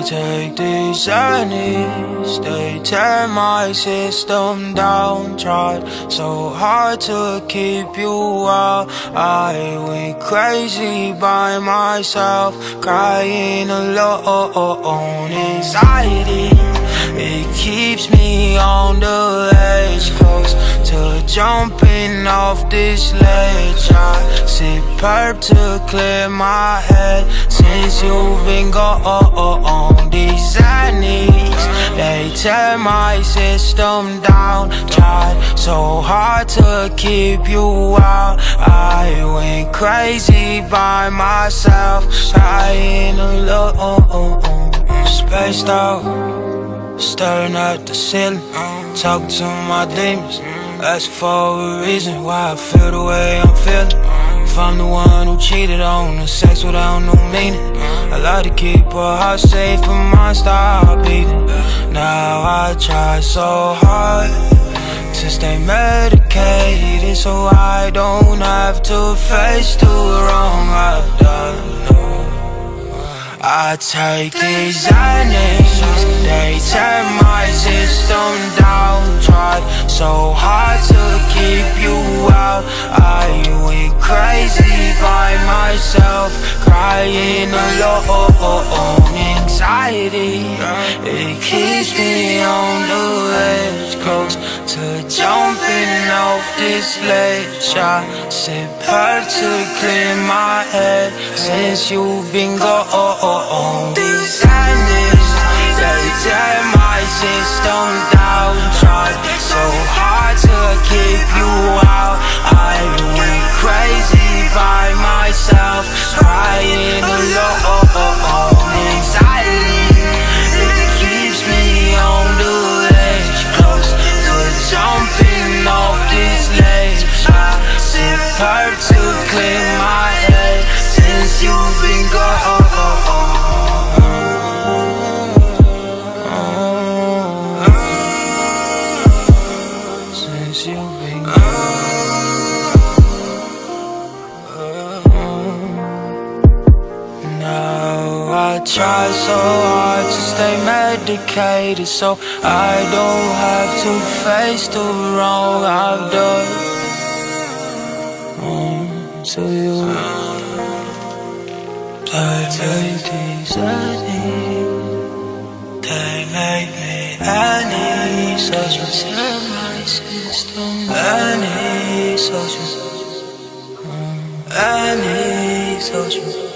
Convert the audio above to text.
take these journeys, they tear my system down. Tried so hard to keep you out. I went crazy by myself, crying alone. Anxiety, it keeps me on the edge, close to jumping off this ledge. I sip perp to clear my head since you've been gone. These knees, they tear my system down. Tried so hard to keep you out. I went crazy by myself, crying alone. Spaced out, staring at the ceiling, talking to my demons, asking for a reason why I feel the way I'm feeling. If I'm the one who cheated on the sex without no meaning, I like to keep her heart safe, but mine stop beating. Now I try so hard to stay medicated, so I don't have to face the wrong I've done. I take these enemies, they tear my system down. Tried so hard to keep you out. I went crazy by myself, crying alone. Anxiety, it keeps me on the edge, close to jumping off this ledge. I sip perp to clear my head since you've been gone. These sadness, they tear my system down. Tried so hard to keep you out. I went crazy by myself, crying alone. Anxiety, it keeps me on the edge, close to jumping off this ledge. I sip perp to clear my head since you've been gone. Since you've been now I try so hard to stay medicated, so I don't have to face the wrong I've done to you. I take these they make me antisocial. Tear my system antisocial. Antisocial.